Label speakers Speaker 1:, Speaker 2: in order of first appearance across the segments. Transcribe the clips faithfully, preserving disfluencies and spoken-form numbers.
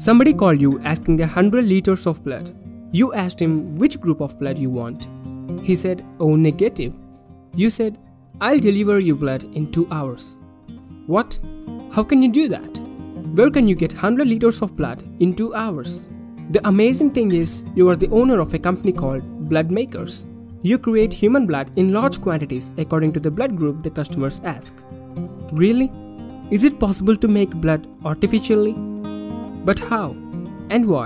Speaker 1: Somebody called you asking a hundred liters of blood. You asked him which group of blood you want. He said, "Oh, negative." You said, "I'll deliver you blood in two hours. What? How can you do that? Where can you get one hundred liters of blood in two hours? The amazing thing is, you are the owner of a company called Blood Makers. You create human blood in large quantities according to the blood group the customers ask. Really? Is it possible to make blood artificially? But how? And why?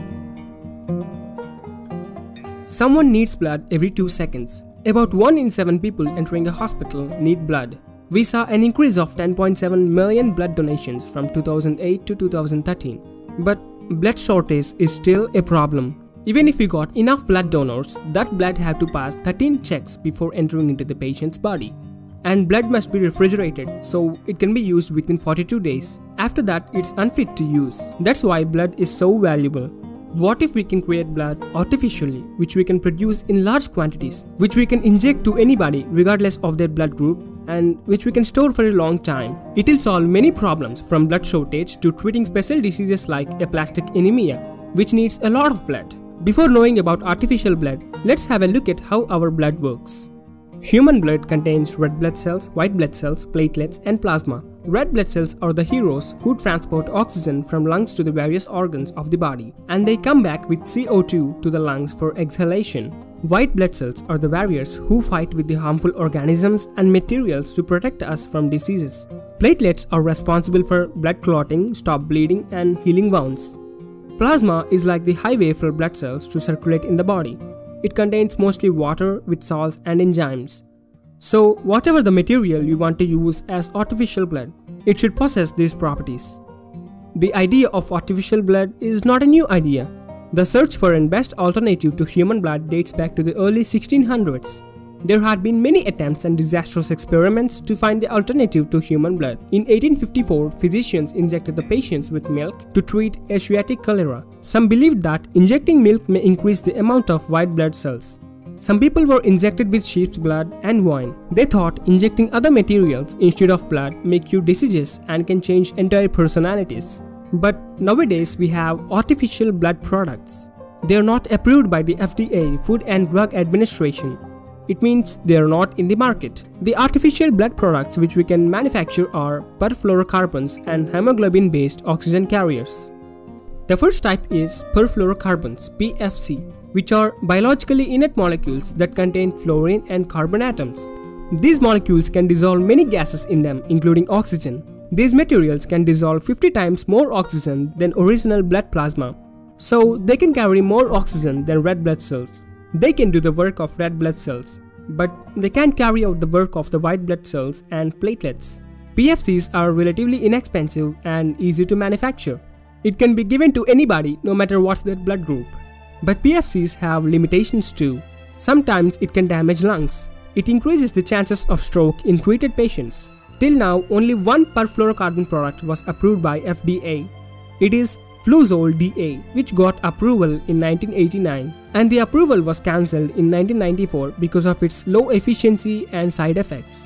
Speaker 1: Someone needs blood every two seconds. About one in seven people entering a hospital need blood. We saw an increase of ten point seven million blood donations from two thousand eight to two thousand thirteen. But blood shortage is still a problem. Even if we got enough blood donors, that blood have to pass thirteen checks before entering into the patient's body. And blood must be refrigerated, so it can be used within forty-two days. After that, it's unfit to use. That's why blood is so valuable. What if we can create blood artificially, which we can produce in large quantities, which we can inject to anybody regardless of their blood group, and which we can store for a long time? It'll solve many problems, from blood shortage to treating special diseases like aplastic anemia, which needs a lot of blood. Before knowing about artificial blood, let's have a look at how our blood works. Human blood contains red blood cells, white blood cells, platelets, and plasma. Red blood cells are the heroes who transport oxygen from lungs to the various organs of the body, and they come back with C O two to the lungs for exhalation. White blood cells are the warriors who fight with the harmful organisms and materials to protect us from diseases. Platelets are responsible for blood clotting, stop bleeding, and healing wounds. Plasma is like the highway for blood cells to circulate in the body. It contains mostly water with salts and enzymes. So, whatever the material you want to use as artificial blood, it should possess these properties. The idea of artificial blood is not a new idea. The search for a best alternative to human blood dates back to the early sixteen hundreds. There had been many attempts and disastrous experiments to find the alternative to human blood. In eighteen fifty-four, physicians injected the patients with milk to treat Asiatic cholera. Some believed that injecting milk may increase the amount of white blood cells. Some people were injected with sheep's blood and wine. They thought injecting other materials instead of blood make you diseases and can change entire personalities. But nowadays we have artificial blood products. They are not approved by the F D A, Food and Drug Administration. It means they are not in the market. The artificial blood products which we can manufacture are perfluorocarbons and hemoglobin-based oxygen carriers. The first type is perfluorocarbons, P F C, which are biologically inert molecules that contain fluorine and carbon atoms. These molecules can dissolve many gases in them, including oxygen. These materials can dissolve fifty times more oxygen than original blood plasma, so they can carry more oxygen than red blood cells. They can do the work of red blood cells, but they can't carry out the work of the white blood cells and platelets. P F Cs are relatively inexpensive and easy to manufacture. It can be given to anybody, no matter what's their blood group. But P F Cs have limitations too. Sometimes it can damage lungs. It increases the chances of stroke in treated patients. Till now, only one perfluorocarbon product was approved by F D A. It is Fluzol D A, which got approval in nineteen eighty-nine, and the approval was cancelled in nineteen ninety-four because of its low efficiency and side effects.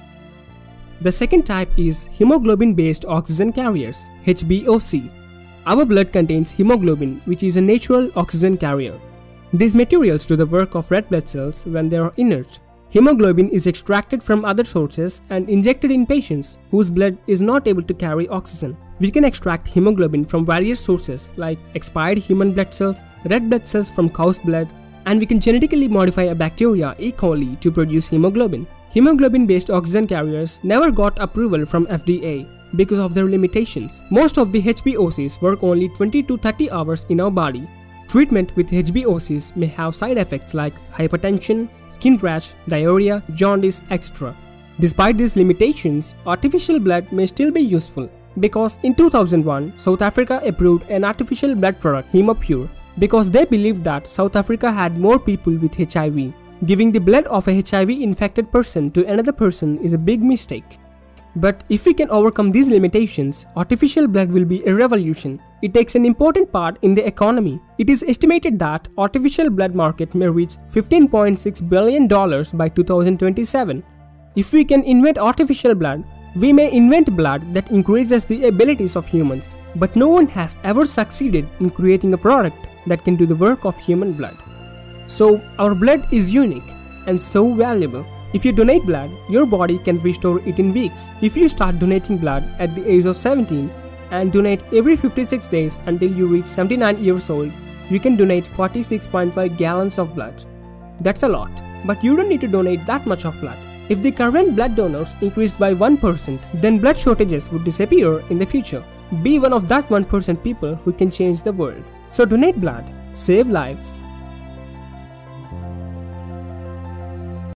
Speaker 1: The second type is hemoglobin-based oxygen carriers, H B O C. Our blood contains hemoglobin, which is a natural oxygen carrier. These materials do the work of red blood cells when they are inert. Hemoglobin is extracted from other sources and injected in patients whose blood is not able to carry oxygen. We can extract hemoglobin from various sources like expired human blood cells, red blood cells from cow's blood, and we can genetically modify a bacteria, E. coli, to produce hemoglobin. Hemoglobin-based oxygen carriers never got approval from F D A because of their limitations. Most of the H B O Cs work only twenty to thirty hours in our body. Treatment with H B O Cs may have side effects like hypertension, skin rash, diarrhea, jaundice, et cetera. Despite these limitations, artificial blood may still be useful, because in two thousand one, South Africa approved an artificial blood product, HemoPure, because they believed that South Africa had more people with H I V. Giving the blood of a H I V-infected person to another person is a big mistake. But if we can overcome these limitations, artificial blood will be a revolution. It takes an important part in the economy. It is estimated that artificial blood market may reach fifteen point six billion dollars by two thousand twenty-seven. If we can invent artificial blood, We may invent blood that increases the abilities of humans, but no one has ever succeeded in creating a product that can do the work of human blood. So, our blood is unique and so valuable. If you donate blood, your body can restore it in weeks. If you start donating blood at the age of seventeen and donate every fifty-six days until you reach seventy-nine years old, you can donate forty-six point five gallons of blood. That's a lot, but you don't need to donate that much of blood. If the current blood donors increased by one percent, then blood shortages would disappear in the future. Be one of that one percent people who can change the world. So donate blood, save lives,